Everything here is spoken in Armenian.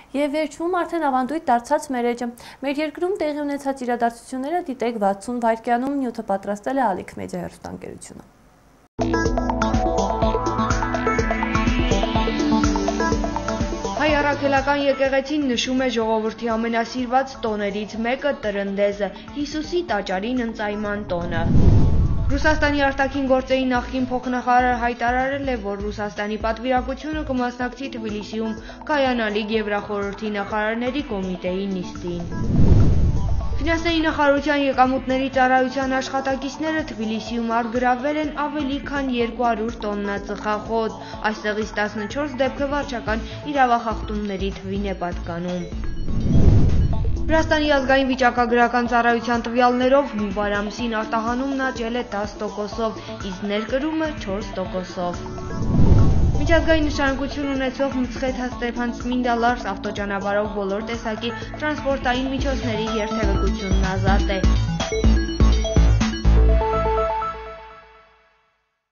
Եվ վերջում արդեն ավանդույթ դարձած մեր էջը։ Մեր երկրում տեղի ունեցած իրադարձությունները դիտեք 60 վայրկյանում, նյութը պատրաստել է Ալիք մեդիա հեռուստաընկերությունը։ Հայ առաքելական եկեղեցին նշում է ժողովրդի ամենասիրված տոներից մեկը տրնդեզը՝ Հիսուսի տաճարին ընծայման տոնը։ Ռուսաստանի արտաքին գործերի նախկին փոխնախարար հայտարարել է, որ Ռուսաստանի պատվիրակությունը կմասնակցի Թբիլիսիում կայանալիք Եվրախորհրդի նախարարների կոմիտեի նիստին։ Ֆինանսների նախարարության եկամուտների ծառայության աշխատակիցները Թբիլիսիում առգրավվել են ավելի քան 200 տոննա ծխախոտ, այստեղից 14 դեպքը վարչական իրավախախտումների թվին է պատկանում։ Վրաստանի ազգային վիճակագրական ծառայության տվյալներով հունվար ամսին արտահանումն աճել է 10%-ով, իսկ ներկրումը 4%-ով։ Միջազգային նշանակություն ունեցող Մցխեթ-Ստեփան-Ցմինդա-Լարս ավտոճանապարհով բոլոր տեսակի տրանսպորտային միջոցների երթևեկությունն ազատ է,